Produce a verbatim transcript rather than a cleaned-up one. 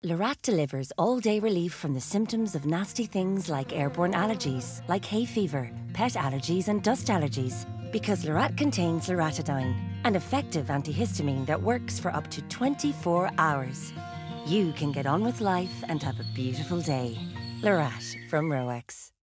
Lorat delivers all-day relief from the symptoms of nasty things like airborne allergies, like hay fever, pet allergies and dust allergies. Because Lorat contains loratadine, an effective antihistamine that works for up to twenty-four hours. You can get on with life and have a beautiful day. Lorat from Roex.